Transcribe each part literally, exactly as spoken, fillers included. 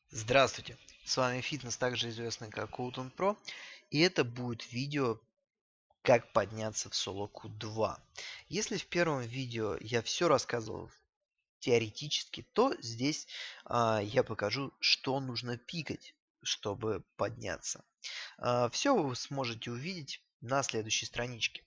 Здравствуйте, с вами Фитнес, также известный как Коутон Про, и это будет видео «Как подняться в соло кью два». Если в первом видео я все рассказывал теоретически, то здесь а, я покажу, что нужно пикать, чтобы подняться. Все вы сможете увидеть на следующей страничке.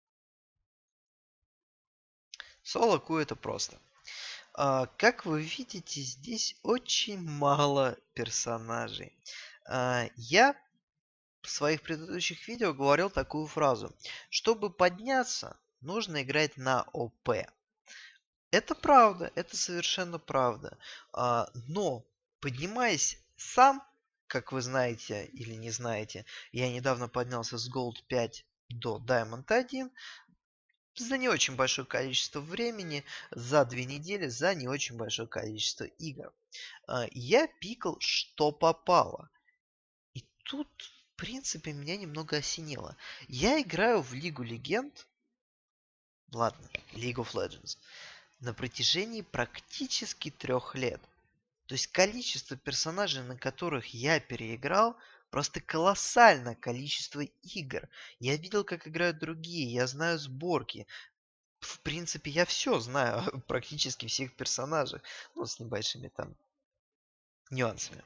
Соло кью это просто. А, как вы видите, здесь очень мало персонажей. А, я в своих предыдущих видео говорил такую фразу. Чтобы подняться, нужно играть на ОП. Это правда, это совершенно правда. А, но, поднимаясь сам, как вы знаете или не знаете, я недавно поднялся с Gold пять до Diamond один за не очень большое количество времени, за две недели, за не очень большое количество игр. А, я пикал, что попало. И тут, в принципе, меня немного осенило. Я играю в Лигу Легенд, ладно, League of Legends, на протяжении практически трех лет. То есть количество персонажей, на которых я переиграл, просто колоссальное количество игр. Я видел, как играют другие, я знаю сборки. В принципе, я все знаю практически всех персонажей, ну, с небольшими там нюансами.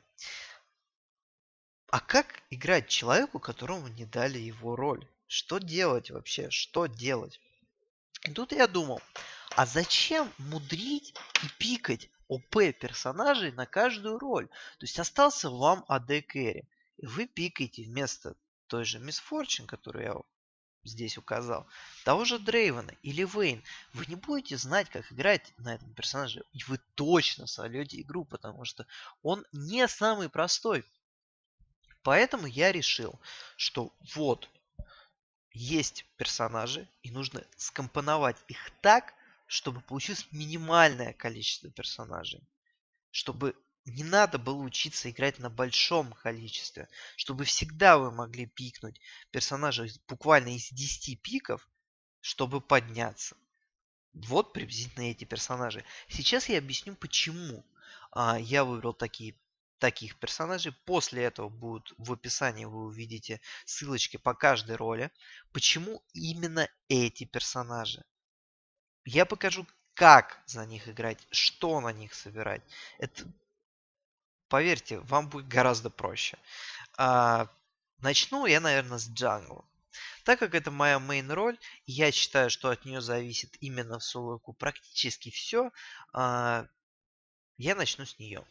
А как играть человеку, которому не дали его роль? Что делать вообще? Что делать? И тут я думал, а зачем мудрить и пикать ОП персонажей на каждую роль? То есть остался вам АД Кэрри. И вы пикаете вместо той же Мисс Форчин, которую я здесь указал, того же Дрейвена или Вейн. Вы не будете знать, как играть на этом персонаже. И вы точно сольете игру, потому что он не самый простой. Поэтому я решил, что вот есть персонажи, и нужно скомпоновать их так, чтобы получилось минимальное количество персонажей. Чтобы не надо было учиться играть на большом количестве. Чтобы всегда вы могли пикнуть персонажа буквально из десяти пиков, чтобы подняться. Вот приблизительно эти персонажи. Сейчас я объясню, почему а, я выбрал такие таких персонажей. После этого будут в описании, вы увидите ссылочки по каждой роли. Почему именно эти персонажи? Я покажу, как за них играть, что на них собирать. Это, поверьте, вам будет гораздо проще. А, начну я, наверное, с джангла. Так как это моя мейн роль, и я считаю, что от нее зависит именно в соло-ку практически все, а, я начну с нее.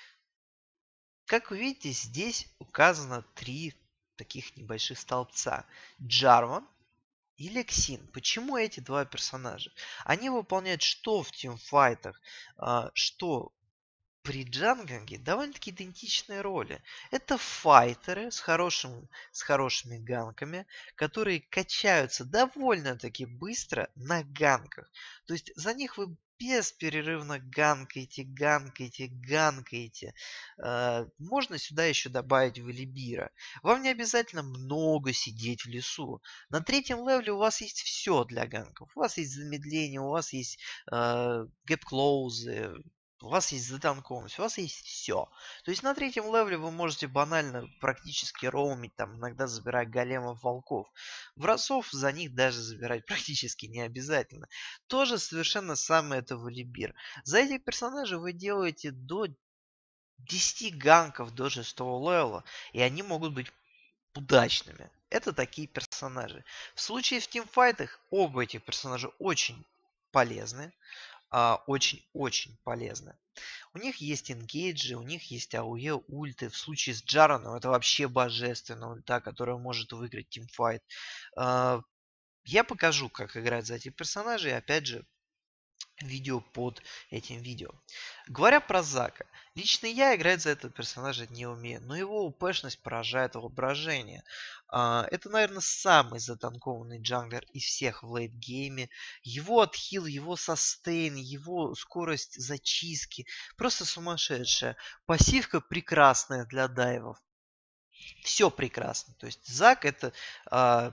Как вы видите, здесь указано три таких небольших столбца. Джарван и Лексин. Почему эти два персонажа? Они выполняют что в тимфайтах, а, что при джанглинге довольно-таки идентичные роли. Это файтеры с, хорошим, с хорошими ганками, которые качаются довольно-таки быстро на ганках. То есть за них вы бесперерывно ганкаете, ганкаете, ганкаете. Э, можно сюда еще добавить Валибира. Вам не обязательно много сидеть в лесу. На третьем левеле у вас есть все для ганков. У вас есть замедление, у вас есть э, гэп-клоузы, у вас есть затанкованность, у вас есть все. То есть на третьем левеле вы можете банально практически роумить, там иногда забирать големов, волков. Врасов за них даже забирать практически не обязательно. Тоже совершенно самое это Валибир. За этих персонажей вы делаете до десяти ганков до шестого левела, и они могут быть удачными. Это такие персонажи. В случае в тимфайтах оба этих персонажа очень полезны. а, Очень-очень полезны. У них есть энгейджи, у них есть АОЕ, ульты. В случае с Джараном это вообще божественная ульта, которая может выиграть тимфайт. А, Я покажу, как играть за этих персонажей. Опять же, видео под этим видео. Говоря про Зака, лично я играть за этого персонажа не умею, но его упэшность поражает воображение. А, Это, наверное, самый затанкованный джанглер из всех в лейтгейме. Его отхил, его состейн, его скорость зачистки просто сумасшедшая. Пассивка прекрасная для дайвов. Все прекрасно. То есть Зак это а,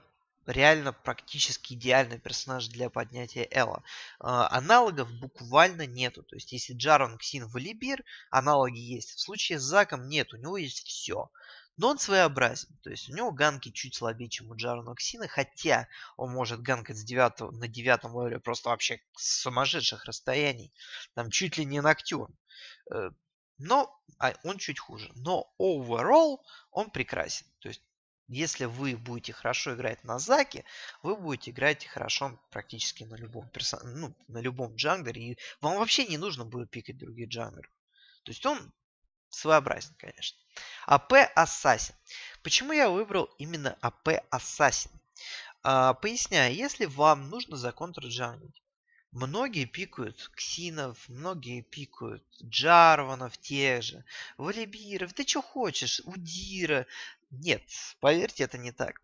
реально практически идеальный персонаж для поднятия Эла. А, аналогов буквально нету. То есть, если Джарван, Ксин, Валибир, аналоги есть. В случае с Заком нет, у него есть все. Но он своеобразен. То есть, у него ганки чуть слабее, чем у Джарвана Ксина, хотя он может ганкать с девятого, на девятом левеле просто вообще с сумасшедших расстояний. Там чуть ли не Ноктюрн. Э, Но а, он чуть хуже. Но overall он прекрасен. То есть, если вы будете хорошо играть на Заке, вы будете играть хорошо практически на любом персон... ну, на любом джанглере. И вам вообще не нужно будет пикать других джанглеров. То есть он своеобразен, конечно. АП Ассасин. Почему я выбрал именно АП Ассасин? А, поясняю, если вам нужно законтрджанглить, многие пикают Ксинов, многие пикают Джарванов тех же, Валибиров, да что хочешь, Удира. Нет, поверьте, это не так.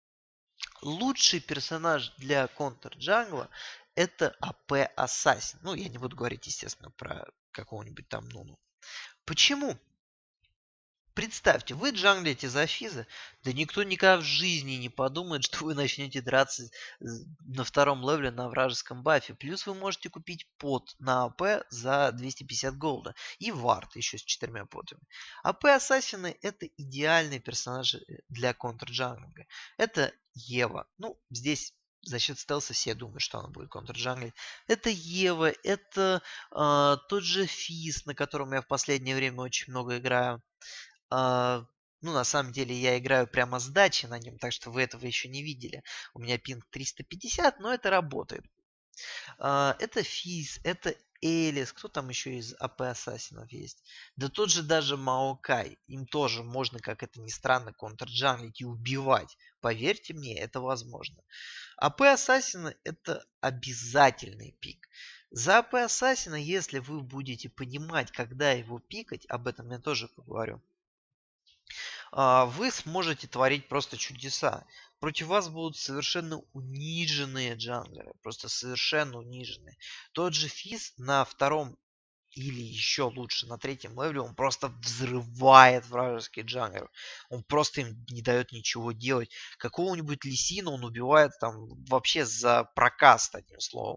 Лучший персонаж для контр-джангла это АП Ассасин. Ну, я не буду говорить, естественно, про какого-нибудь там Нуну. Почему? Представьте, вы джанглите за Физа, да никто никогда в жизни не подумает, что вы начнете драться на втором левеле на вражеском бафе. Плюс вы можете купить пот на АП за двести пятьдесят голда. И вард еще с четырьмя потами. АП Ассасины это идеальные персонажи для контр-джанглинга. Это Ева. Ну, здесь за счет стелса все думают, что она будет контр-джанглить. Это Ева, это э, тот же Физ, на котором я в последнее время очень много играю. Uh, ну, на самом деле, я играю прямо с дачи на нем, так что вы этого еще не видели. У меня пинг триста пятьдесят, но это работает. Uh, это Физ, это Элис. Кто там еще из АП Ассасинов есть? Да тот же даже Маокай. Им тоже можно, как это ни странно, контрджанглить и убивать. Поверьте мне, это возможно. АП Ассасина это обязательный пик. За АП Ассасина, если вы будете понимать, когда его пикать, об этом я тоже поговорю, вы сможете творить просто чудеса. Против вас будут совершенно униженные джанглеры. Просто совершенно униженные. Тот же Физ на втором или еще лучше на третьем левеле он просто взрывает вражеские джанглеры. Он просто им не дает ничего делать. Какого-нибудь Лисина он убивает там вообще за прокаст, одним словом.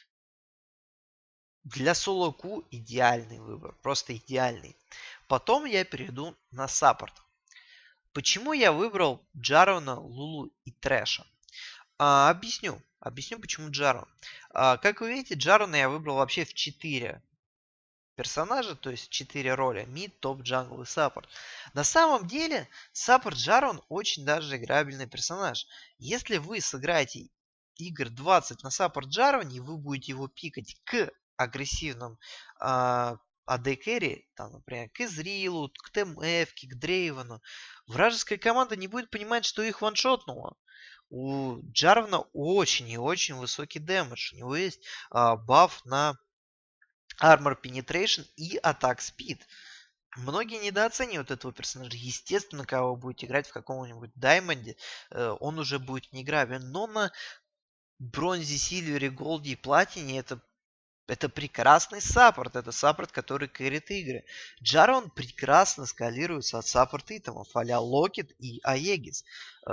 Для соло-ку идеальный выбор. Просто идеальный. Потом я перейду на саппорт. Почему я выбрал Джарвана, Лулу и Трэша? А, объясню. Объясню, почему Джарван. А, как вы видите, Джарвана я выбрал вообще в четыре персонажа, то есть четыре роли. Мид, топ, джангл и саппорт. На самом деле, саппорт Джарван очень даже играбельный персонаж. Если вы сыграете игр двадцать на саппорт Джарване, и вы будете его пикать к агрессивным а, АД керри, там, например, к Изрилу, к ТМФ, к Дрейвену, вражеская команда не будет понимать, что их ваншотнуло. У Джарвана очень и очень высокий дэмэдж. У него есть а, баф на Armor Penetration и Attack Speed. Многие недооценивают этого персонажа. Естественно, когда вы будете играть в каком-нибудь Даймонде, э, он уже будет неиграбелен. Но на бронзе, сильвере, голде и платине это Это прекрасный саппорт. Это саппорт, который кэрит игры. Джарван прекрасно скалируется от саппорт-итемов а-ля Локет и Аегис.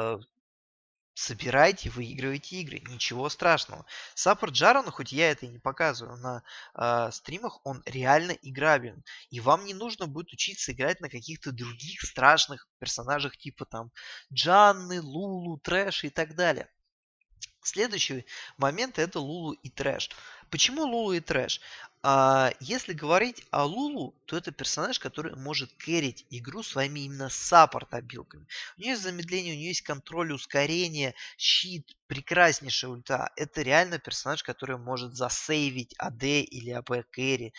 Собирайте, выигрывайте игры. Ничего страшного. Саппорт Джарвана, хоть я это и не показываю на э, стримах, он реально играбелен. И вам не нужно будет учиться играть на каких-то других страшных персонажах типа там Джанны, Лулу, Трэш и так далее. Следующий момент это Лулу и Трэш. Почему Лулу и Трэш? А, если говорить о Лулу, то это персонаж, который может кэрить игру своими именно саппорт-обилками. У нее есть замедление, у нее есть контроль, ускорение, щит, прекраснейшая ульта. Это реально персонаж, который может засейвить АД или АП кэрри,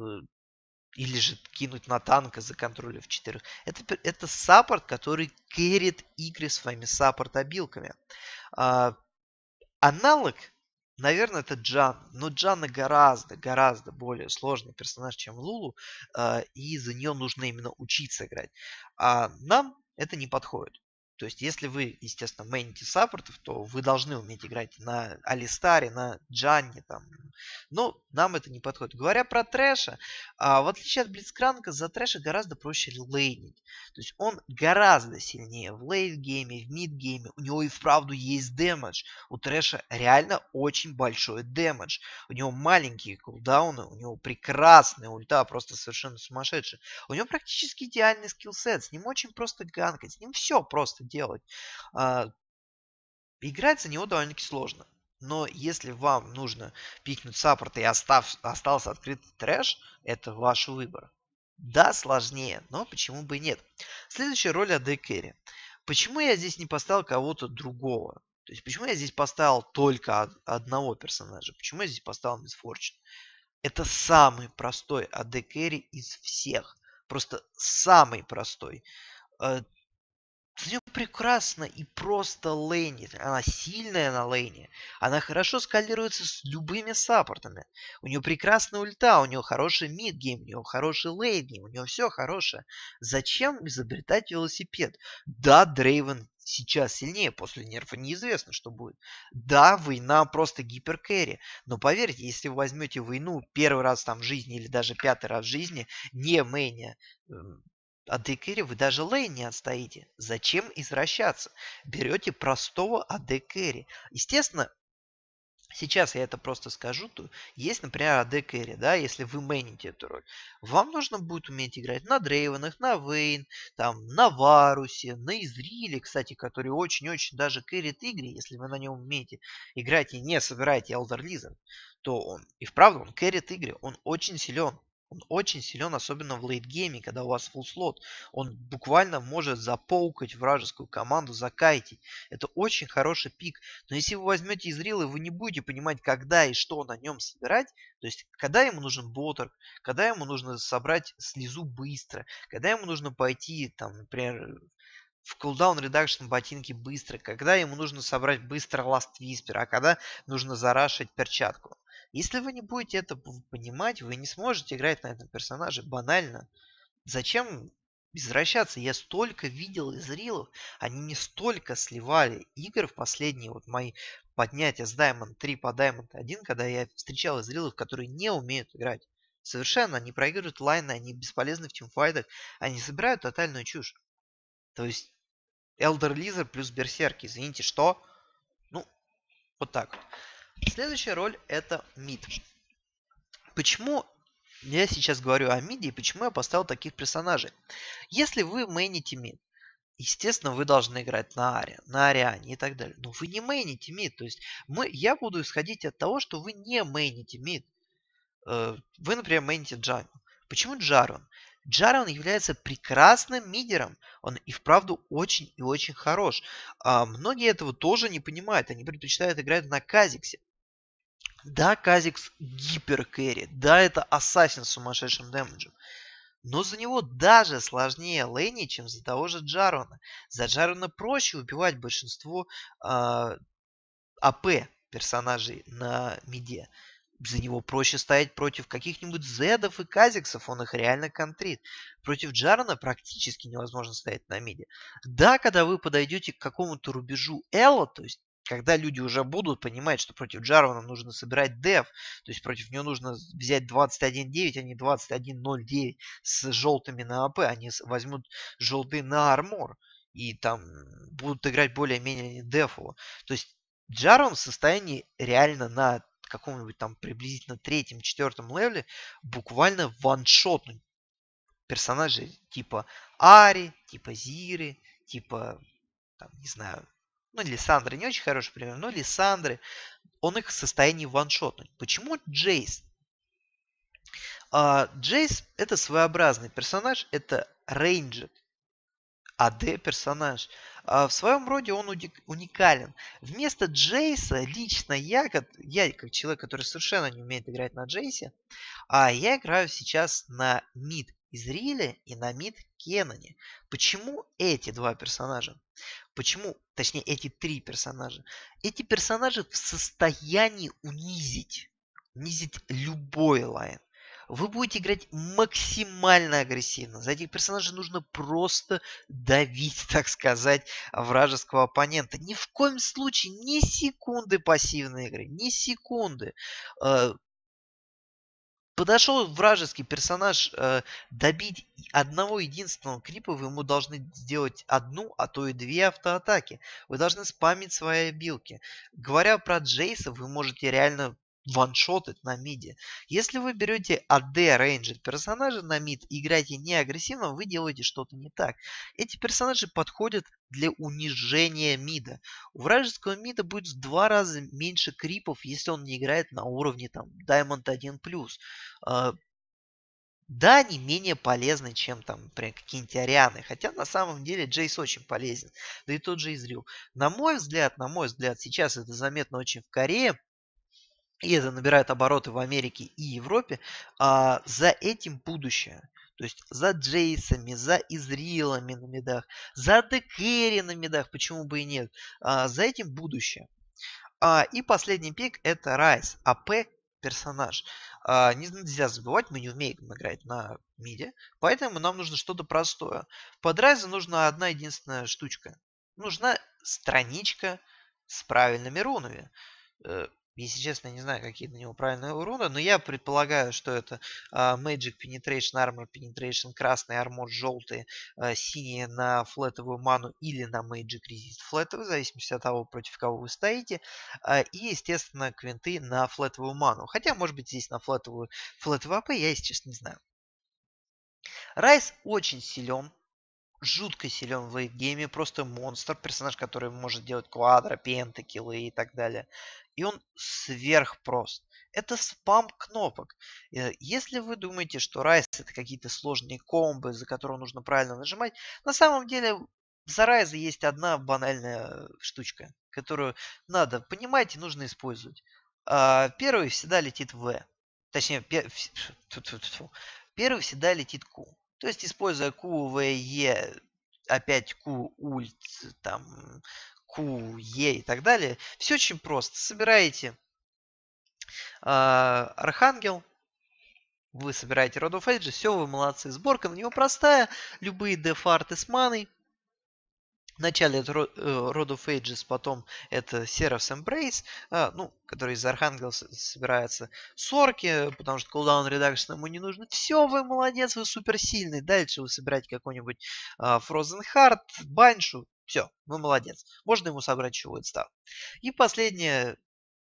или же кинуть на танка за контроль в четырех. Это, это саппорт, который кэрит игры своими саппорт-обилками. А, аналог, наверное, это Джан. Но Джанна гораздо, гораздо более сложный персонаж, чем Лулу. Э, и за нее нужно именно учиться играть. А нам это не подходит. То есть, если вы, естественно, мейните саппортов, то вы должны уметь играть на Алистаре, на Джанне, там. Но нам это не подходит. Говоря про трэша, а, в отличие от Блицкранка, за трэша гораздо проще лейнить. То есть, он гораздо сильнее в лейт-гейме, в мид-гейме. У него и вправду есть дэмэдж. У трэша реально очень большой дэмэдж. У него маленькие кулдауны, у него прекрасная ульта, просто совершенно сумасшедшая. У него практически идеальный скиллсет, с ним очень просто ганкать, с ним все просто делать. А, играть за него довольно-таки сложно. Но если вам нужно пикнуть саппорт и остав, остался открытый трэш, это ваш выбор. Да, сложнее, но почему бы и нет. Следующая роль эй ди Carry. Почему я здесь не поставил кого-то другого? То есть, почему я здесь поставил только одного персонажа? Почему я здесь поставил Miss Fortune? Это самый простой эй ди Carry из всех. Просто самый простой. За нее прекрасно и просто лейнит. Она сильная на лейне. Она хорошо скалируется с любыми саппортами. У нее прекрасная ульта, у нее хороший мидгейм, у нее хороший лейтгейм, у нее все хорошее. Зачем изобретать велосипед? Да, Дрейвен сейчас сильнее, после нерфа неизвестно, что будет. Да, война просто гиперкэри. Но поверьте, если вы возьмете войну первый раз там в жизни или даже пятый раз в жизни, не мейня эй ди Carry, вы даже лейн не отстоите. Зачем извращаться? Берете простого эй ди Carry. Естественно, сейчас я это просто скажу, то есть, например, эй ди Carry, да, если вы мейните эту роль. Вам нужно будет уметь играть на Дрейвенах, на Вейн, там, на Варусе, на Изриле, кстати, который очень-очень даже кэрит игре, если вы на нем умеете играть и не собираете Elder Lizard, то он, и вправду, он кэрит игры, он очень силен. Он очень силен, особенно в лейтгейме, когда у вас фулл слот. Он буквально может запаукать вражескую команду, закайтить. Это очень хороший пик. Но если вы возьмете Изрил, и вы не будете понимать, когда и что на нем собирать, то есть, когда ему нужен ботер, когда ему нужно собрать слезу быстро, когда ему нужно пойти, там, например, в кулдаун редакшн ботинки быстро, когда ему нужно собрать быстро Last Whisper, а когда нужно зарашить перчатку. Если вы не будете это понимать, вы не сможете играть на этом персонаже банально. Зачем извращаться? Я столько видел из рилов, они не столько сливали игр в последние вот мои поднятия с Diamond три по Diamond один, когда я встречал из рилов, которые не умеют играть. Совершенно, они проигрывают лайны, они бесполезны в тимфайтах, они собирают тотальную чушь. То есть Elder Lizard плюс Берсерк, извините, что? Ну, вот так вот. Следующая роль это мид. Почему я сейчас говорю о миде и почему я поставил таких персонажей? Если вы мейните мид, естественно, вы должны играть на Аре, на Ариане и так далее. Но вы не мейните мид. То есть мы, я буду исходить от того, что вы не мейните мид. Вы, например, мейните Джару. Почему Джарон? Джарон является прекрасным мидером. Он и вправду очень и очень хорош. А многие этого тоже не понимают. Они предпочитают играть на Казиксе. Да, Казикс гиперкэри. Да, это ассасин с сумасшедшим дэмэджем. Но за него даже сложнее лейни, чем за того же Джарона. За Джарона проще убивать большинство э, АП персонажей на миде. За него проще стоять против каких-нибудь зедов и казиксов, он их реально контрит. Против Джарона практически невозможно стоять на миде. Да, когда вы подойдете к какому-то рубежу Элла, то есть когда люди уже будут понимать, что против Джарона нужно собирать деф, то есть против него нужно взять двадцать один девять, а не двадцать один ноль девять с желтыми на АП, они возьмут желтые на армор и там будут играть более-менее дефово. То есть Джарон в состоянии реально на каком-нибудь там приблизительно третьем-четвертом левеле буквально ваншотнуть персонажей типа Ари, типа Зиры, типа, там, не знаю, ну, Лиссандры не очень хороший пример, но Лиссандры, он их в состоянии ваншотнуть. Почему Джейс? А, Джейс это своеобразный персонаж, это рейнджер, АД персонаж. А в своем роде он уникален. Вместо Джейса лично я, как, я как человек, который совершенно не умеет играть на Джейсе, а я играю сейчас на мид Изриле и на мид Кеноне. Почему эти два персонажа? Почему, точнее, эти три персонажа? Эти персонажи в состоянии унизить, унизить любой лайн. Вы будете играть максимально агрессивно. За этих персонажей нужно просто давить, так сказать, вражеского оппонента. Ни в коем случае ни секунды пассивной игры, ни секунды. Э, Подошел вражеский персонаж э, добить одного единственного крипа, вы ему должны сделать одну, а то и две автоатаки. Вы должны спамить свои обилки. Говоря про Джейса, вы можете реально ваншотать на миде. Если вы берете эй ди рейнджер персонажа на мид и играете не агрессивно, вы делаете что-то не так. Эти персонажи подходят для унижения мида. У вражеского мида будет в два раза меньше крипов, если он не играет на уровне там Diamond один плюс. Uh, да, они менее полезны, чем там, например, какие-нибудь Арианы. Хотя на самом деле Джейс очень полезен. Да и тот же Изрил. На мой взгляд, на мой взгляд, сейчас это заметно очень в Корее. И это набирает обороты в Америке и Европе. А, за этим будущее. То есть за Джейсами, за Изрилами на мидах, за Декэри на мидах, почему бы и нет. А, за этим будущее. А, и последний пик это Райс, АП персонаж. А, нельзя забывать, мы не умеем играть на миде, поэтому нам нужно что-то простое. Под Райза нужна одна единственная штучка. Нужна страничка с правильными рунами. Э, Если честно, я не знаю, какие на него правильные руны, но я предполагаю, что это а, Magic Penetration, Armor Penetration, красный, армор желтый, а, синие на флетовую ману или на Magic Resist флетовый, в зависимости от того, против кого вы стоите. А, и, естественно, квинты на флетовую ману. Хотя, может быть, здесь на флетовую, флетовую АП, я, если честно, не знаю. Райс очень силен. Жутко силен в лейтгейме, просто монстр, персонаж, который может делать квадро, пенты, киллы и так далее. И он сверхпрост. Это спам кнопок. Э, Если вы думаете, что Райс это какие-то сложные комбы, за которые нужно правильно нажимать, на самом деле за Райза есть одна банальная штучка, которую надо понимать и нужно использовать. А, Первый всегда летит В. Точнее, пе- ф- тьфу- тьфу- тьфу. Первый всегда летит Q. То есть, используя Q, В, Е, опять Q, ульт, там, Q, Е и так далее, все очень просто. Собираете а, Архангел, вы собираете Rod of Ages, все, вы молодцы. Сборка на него простая, любые дефарты с маной. Вначале это Ро- э, Rod of Ages, потом это Seraph's Embrace, а, ну, который из Архангела с- собирается. Сорки, потому что cooldown reduction ему не нужно. Все, вы молодец, вы суперсильный. Дальше вы собираете какой-нибудь а, Frozen Heart, Баншу. Все, вы молодец. Можно ему собрать еще Woodstaff. И последняя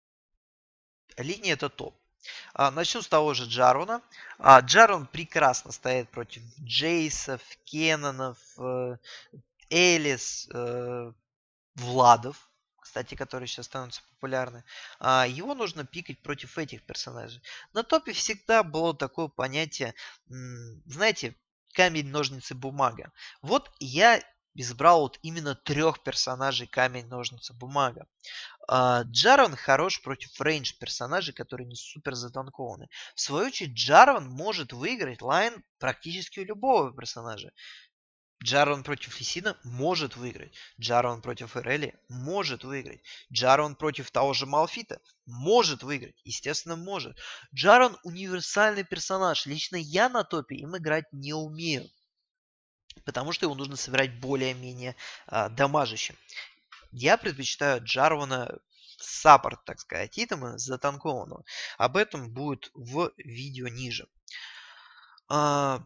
линия это топ. А, начну с того же Джарвана. А, Джарван прекрасно стоит против Джейсов, Кеннонов, э, Элис, э, Владов, кстати, которые сейчас становятся популярны. А, его нужно пикать против этих персонажей. На топе всегда было такое понятие, м, знаете, камень, ножницы, бумага. Вот я избрал вот именно трех персонажей камень, ножницы, бумага. А, Джарван хорош против рейндж персонажей, которые не супер затанкованы. В свою очередь, Джарван может выиграть лайн практически у любого персонажа. Джарван против Лисина может выиграть. Джарван против Эрели может выиграть. Джарван против того же Малфита может выиграть. Естественно, может. Джарван универсальный персонаж. Лично я на топе им играть не умею. Потому что его нужно собирать более-менее а, дамажащим. Я предпочитаю Джарвана саппорт, так сказать, итема затанкованного. Об этом будет в видео ниже. А,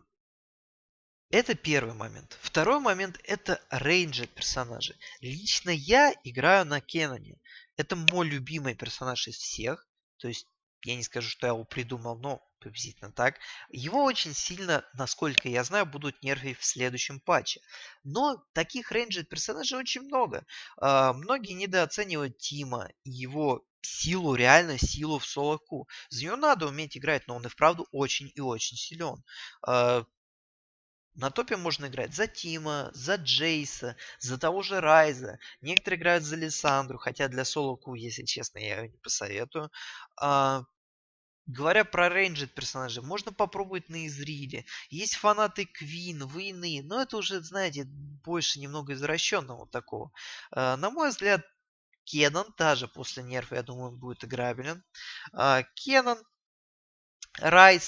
Это первый момент. Второй момент это рейнджер персонажи. Лично я играю на Кенноне. Это мой любимый персонаж из всех. То есть я не скажу, что я его придумал, но приблизительно так. Его очень сильно, насколько я знаю, будут нерфить в следующем патче. Но таких рейнджер персонажей очень много. А, многие недооценивают Тима и его силу, реально силу в соло-ку. За нее надо уметь играть, но он и вправду очень и очень силен. А, на топе можно играть за Тима, за Джейса, за того же Райза. Некоторые играют за Лиссандру, хотя для соло-ку, если честно, я ее не посоветую. А, говоря про рейнджед персонажей, можно попробовать на Изриле. Есть фанаты Квин, Войны, но это уже, знаете, больше немного извращенного такого. А, на мой взгляд, Кеннон, даже после нерфа, я думаю, он будет играбелен. А, Кеннон, Райс,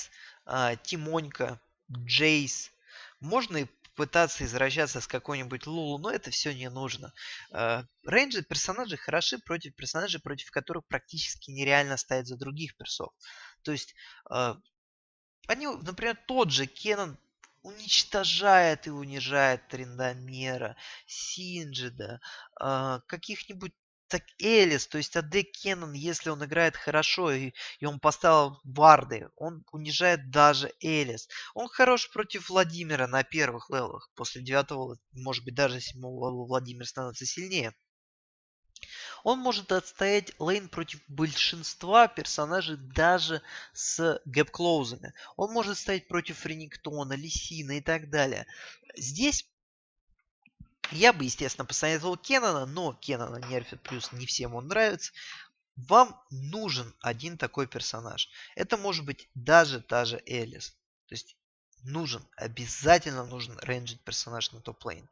а, Тимонька, Джейс. Можно и пытаться извращаться с какой-нибудь Лулу, но это все не нужно. А, рейнджи персонажи хороши против персонажей, против которых практически нереально стоять за других персов. То есть, а, они, например, тот же Кеннон уничтожает и унижает Триндамера, Синджида, а, каких-нибудь так Элис, то есть АД Кеннон, если он играет хорошо и, и он поставил варды, он унижает даже Элис. Он хорош против Владимира на первых левелах. После девятого, может быть, даже седьмого левела Владимир становится сильнее. Он может отстоять лейн против большинства персонажей даже с гэп-клоузами. Он может стоять против Рениктона, Лисина и так далее. Здесь я бы, естественно, посоветовал Кеннона, но Кеннона нерфит, плюс не всем он нравится. Вам нужен один такой персонаж. Это может быть даже та же Элис. То есть нужен, обязательно нужен рейнджит персонаж на топ-лейн.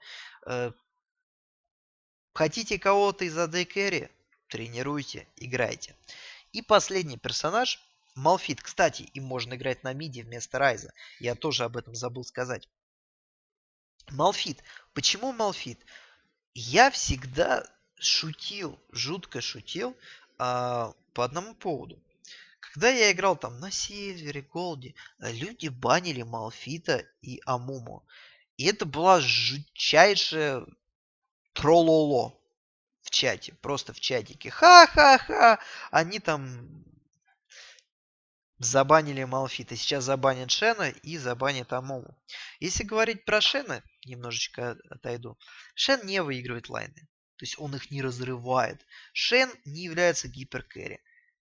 Хотите кого-то из эй ди Carry? Тренируйте, играйте. И последний персонаж Малфит. Кстати, им можно играть на миде вместо Райза. Я тоже об этом забыл сказать. Малфит. Почему Малфит? Я всегда шутил, жутко шутил а, по одному поводу. Когда я играл там на Сильвере, Голде, люди банили Малфита и Амуму. И это была жутчайшая трололо в чате, просто в чатике. Ха-ха-ха! Они там забанили Малфита. Сейчас забанят Шена и забанят Амому. Если говорить про Шена, немножечко отойду. Шен не выигрывает лайны. То есть он их не разрывает. Шен не является гиперкэри.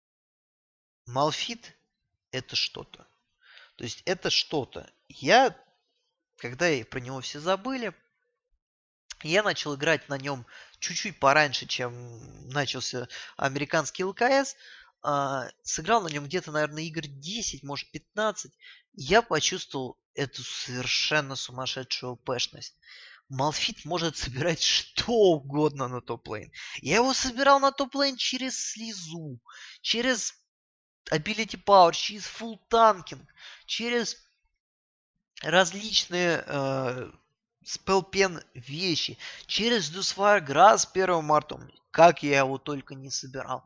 Малфит это что-то. То есть это что-то. Я, когда про него все забыли, я начал играть на нем чуть-чуть пораньше, чем начался американский ЛКС. А, сыграл на нем где-то, наверное, игр десять, может пятнадцать. Я почувствовал эту совершенно сумасшедшую пэшность. Малфит может собирать что угодно на топ-лейн. Я его собирал на топ-лейн через слезу, через ability power, через full танкинг, через различные э, спелпен вещи, через Дусфайр Грасс первого марта. Как я его только не собирал.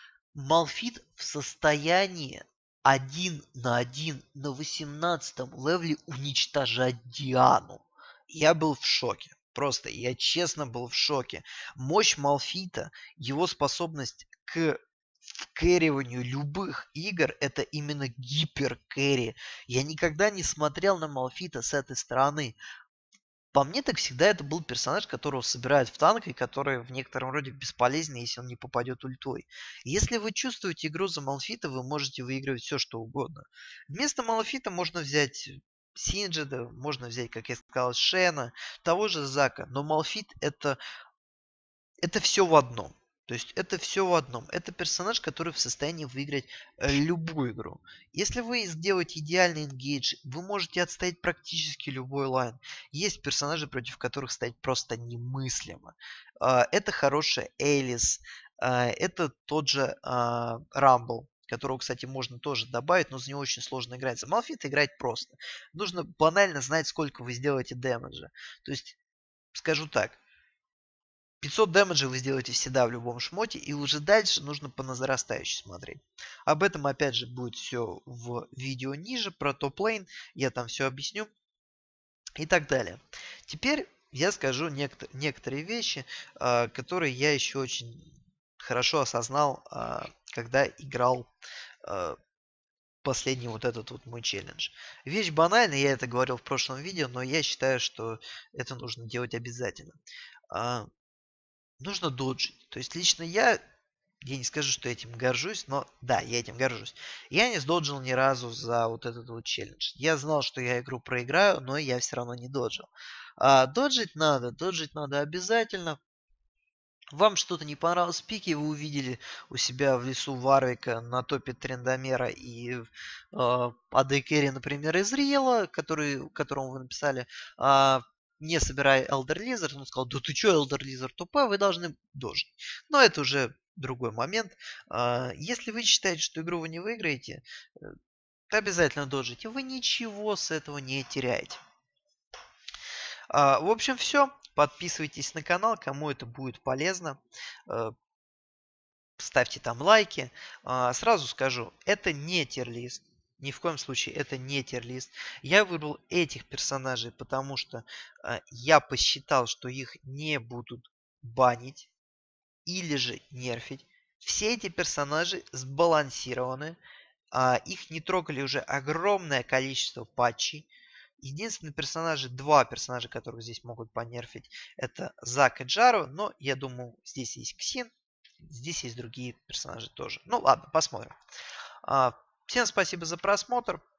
Малфит в состоянии один на один на восемнадцатом левеле уничтожать Диану. Я был в шоке. Просто, я честно был в шоке. Мощь Малфита, его способность к вкэриванию любых игр, это именно гиперкэри. Я никогда не смотрел на Малфита с этой стороны. По мне, так всегда это был персонаж, которого собирают в танк и который в некотором роде бесполезен, если он не попадет ультой. Если вы чувствуете игру за Малфита, вы можете выигрывать все, что угодно. Вместо Малфита можно взять Синджида, можно взять, как я сказал, Шена, того же Зака. Но Малфит это, это все в одном. То есть это все в одном. Это персонаж, который в состоянии выиграть э, любую игру. Если вы сделаете идеальный энгейдж, вы можете отстоять практически любой лайн. Есть персонажи, против которых стоять просто немыслимо. Э, это хорошая Элис. Э, это тот же э, Рамбл, которого, кстати, можно тоже добавить, но за него очень сложно играть. За Малфита играть просто. Нужно банально знать, сколько вы сделаете дэмэджа. То есть, скажу так. пятьсот дэмэджа вы сделаете всегда в любом шмоте, и уже дальше нужно по нарастающей смотреть. Об этом, опять же, будет все в видео ниже, про топ-лейн, я там все объясню и так далее. Теперь я скажу некотор- некоторые вещи, э, которые я еще очень хорошо осознал, э, когда играл э, последний вот этот вот мой челлендж. Вещь банальная, я это говорил в прошлом видео, но я считаю, что это нужно делать обязательно. А, Нужно доджить. То есть лично я, я не скажу, что этим горжусь, но да, я этим горжусь. Я не сдоджил ни разу за вот этот вот челлендж. Я знал, что я игру проиграю, но я все равно не доджил. А доджить надо, доджить надо обязательно. Вам что-то не понравилось в пике, вы увидели у себя в лесу Варвика на топе Трендомера и э, эй ди Carry, например, из Риэла, который, которому вы написали, э, не собирай Elder Lizard, он сказал, да ты чё, Elder Lizard тупой, вы должны дожить. Но это уже другой момент. Э, если вы считаете, что игру вы не выиграете, обязательно доджите. Вы ничего с этого не теряете. А, в общем, все. Подписывайтесь на канал, кому это будет полезно. Э, ставьте там лайки. А, сразу скажу, это не тир-лист. Ни в коем случае это не тир-лист. Я выбрал этих персонажей, потому что а, я посчитал, что их не будут банить или же нерфить. Все эти персонажи сбалансированы. А, их не трогали уже огромное количество патчей. Единственные персонажи, два персонажа, которых здесь могут понерфить, это Зак и Джаро. Но я думаю, здесь есть Ксин, здесь есть другие персонажи тоже. Ну ладно, посмотрим. А, всем спасибо за просмотр.